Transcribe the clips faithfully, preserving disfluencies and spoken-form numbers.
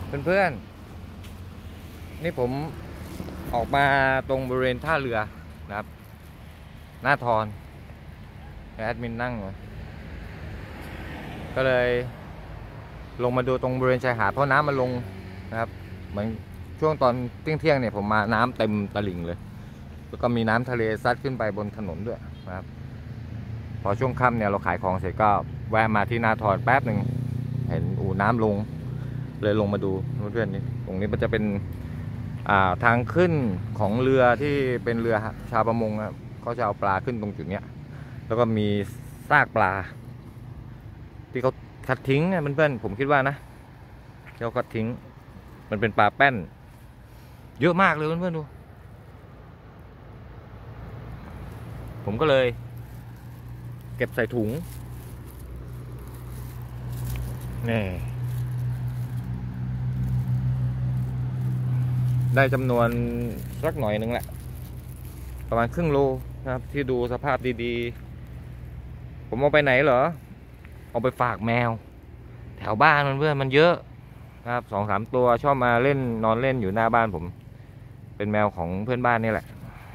เพื่อนๆนี่ผมออกมาตรงบริเวณท่าเรือนะครับหน้าทอนแอดมินนั่งก็เลยลงมาดูตรงบริเวณชายหาดเพราะน้ำมันลงนะครับเหมือนช่วงตอนเที่ยงๆเนี่ยผมมาน้ำเต็มตลิ่งเลยแล้วก็มีน้ำทะเลซัดขึ้นไปบนถนนด้วยนะครับพอช่วงค่ำเนี่ยเราขายของเสร็จก็แวะมาที่นาทอนแป๊บหนึ่งเห็นอู่น้ำลงเลยลงมาดูเพื่อนๆนี่ตรงนี้มันจะเป็นทางขึ้นของเรือที่เป็นเรือชาวประมงครับเขาจะเอาปลาขึ้นตรงจุดเนี้ยแล้วก็มีซากปลาที่เขาคัดทิ้งเนี่ยเพื่อนๆผมคิดว่านะเขาคัดทิ้งมันเป็นปลาแป้นเยอะมากเลยเพื่อนๆดูผมก็เลยเก็บใส่ถุงนี่ได้จำนวนสักหน่อยนึงแหละประมาณครึ่งโลนะครับที่ดูสภาพดีๆผมเอาไปไหนเหรอเอาไปฝากแมวแถวบ้านเพื่อนๆมันเยอะครับสองสามตัวชอบมาเล่นนอนเล่นอยู่หน้าบ้านผมเป็นแมวของเพื่อนบ้านนี่แหละ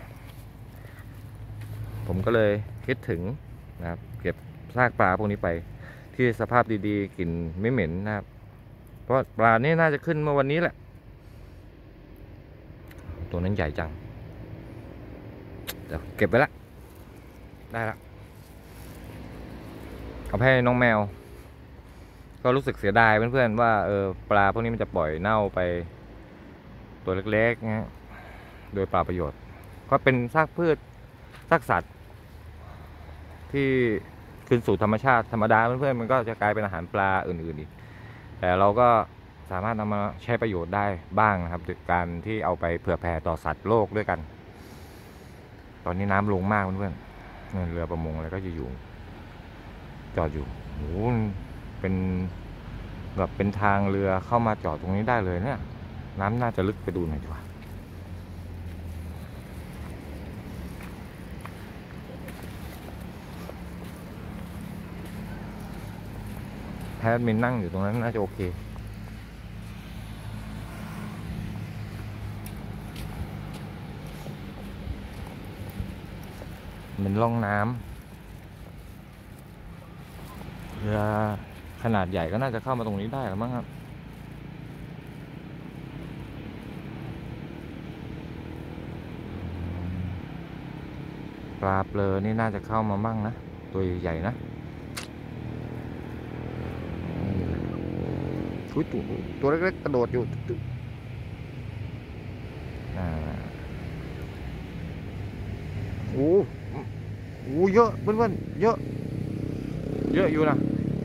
ผมก็เลยคิดถึงนะครับเก็บซากปลาพวกนี้ไปที่สภาพดีๆกลิ่นไม่เหม็นนะครับเพราะปลานี่น่าจะขึ้นเมื่อวันนี้แหละตัวนั้นใหญ่จังเดี๋ยวเก็บไปละได้ละเอาให้น้องแมวก็รู้สึกเสียดายเพื่อนๆว่าเออปลาพวกนี้มันจะปล่อยเน่าไปตัวเล็กๆนะโดยปลาประโยชน์ก็เป็นซากพืชซากสัตว์ที่คืนสู่ธรรมชาติธรรมดาเพื่อนๆมันก็จะกลายเป็นอาหารปลาอื่นๆอีกแต่เราก็สามารถนำมาใช้ประโยชน์ได้บ้างนะครับโดยการที่เอาไปเผื่อแผ่ต่อสัตว์โลกด้วยกันตอนนี้น้ำลงมากเพื่อนๆเรือประมงอะไรก็จะอยู่จอดอยู่โอ้เป็นแบบเป็นทางเรือเข้ามาจอดตรงนี้ได้เลยเนี่ยน้ำน่าจะลึกไปดูหน่อยดีกว่าแพทย์มินนั่งอยู่ตรงนั้นน่าจะโอเคเป็นร่องน้ำเรือขนาดใหญ่ก็น่าจะเข้ามาตรงนี้ได้แล้วมั้งครับปลาเปลือนี่น่าจะเข้ามาบ้างนะตัวใหญ่นะอุ้ยตัวตัวเล็กๆกระโดดอยู่อ่าโอ้โหเยอะเพื่อนๆเยอะเยอะอยู่นะ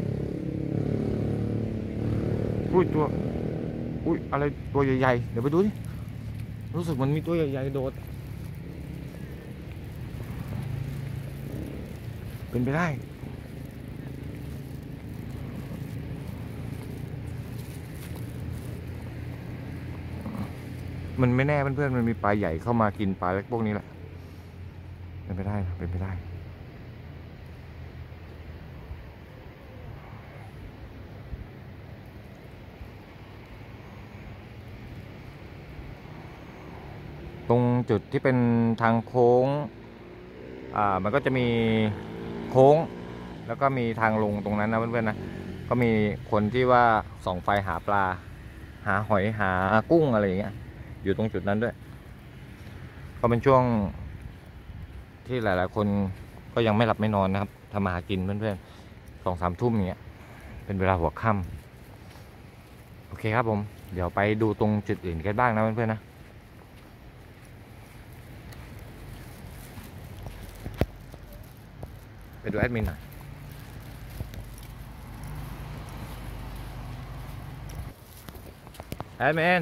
อุ้ยตัวอุ้ยอะไรตัวใหญ่ๆเดี๋ยวไปดูดิรู้สึกมันมีตัวใหญ่ๆโดดเป็นไปได้มันไม่แน่เพื่อนๆมันมีปลาใหญ่เข้ามากินปลาเล็กพวกนี้แหละเป็นไปได้เป็นไปได้ตรงจุดที่เป็นทางโค้งอ่ามันก็จะมีโค้งแล้วก็มีทางลงตรงนั้นนะเพื่อนๆนะก็มีคนที่ว่าส่องไฟหาปลาหาหอยหากุ้งอะไรอย่างเงี้ยอยู่ตรงจุดนั้นด้วยก็เป็นช่วงที่หลายๆคนก็ยังไม่หลับไม่นอนนะครับทำมาหากินเพื่อนๆสองสามทุ่มอย่างเงี้ยเป็นเวลาหัวค่ำโอเคครับผมเดี๋ยวไปดูตรงจุดอื่นกันบ้างนะเพื่อนๆนะไปดูแอดมินหน่อยแอดมิน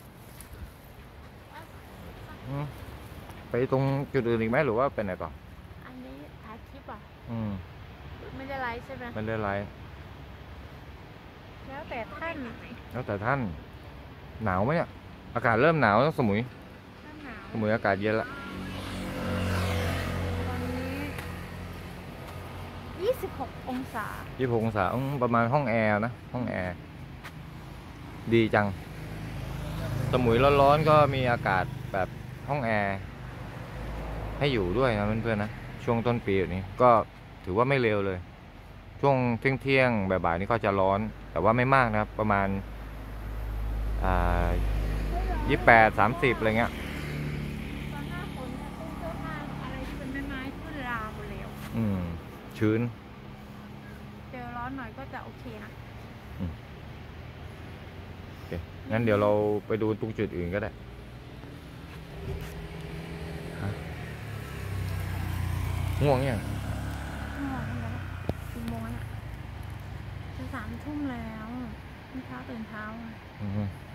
ไปตรงจุดอื่นอีกไหมหรือว่าไปไหนต่ออันนี้ถ่ายคลิปอ่ะอืมไม่ได้ไลฟ์ใช่ไหมไม่ได้ไลฟ์แล้วแต่ท่านแล้วแต่ท่านหนาวไหมเนี่ยอากาศเริ่มหนาวแล้วสมุยสมุยอากาศเย็นละวันนี้ยี่สิบหกองศายี่สิบหกองศาประมาณห้องแอร์นะห้องแอร์ดีจังสมุยร้อนๆก็มีอากาศแบบห้องแอร์ให้อยู่ด้วยนะเพื่อนๆนะช่วงต้นปีแบบนี้ก็ถือว่าไม่เร็วเลย ช่วงเที่ยงๆบ่ายๆนี่ก็จะร้อนแต่ว่าไม่มากนะครับประมาณอ่ายี่แปดสามสิบอะไรเงี้ยตอนหน้าฝนเนี่ยต้นเสื้อผ้าอะไรที่เป็นไม้ไม้ขึ้นราหมดแล้วอืมชื้นเจอร้อนหน่อยก็จะโอเคนะโอเคงั้นเดี๋ยวเราไปดูตรงจุดอื่นก็ได้ฮะง่วงยังง่วงแล้วกี่โมงแล้วเนี่ยจะสามทุ่มแล้วเมื่อเช้าตื่นเช้าอะอือฮึ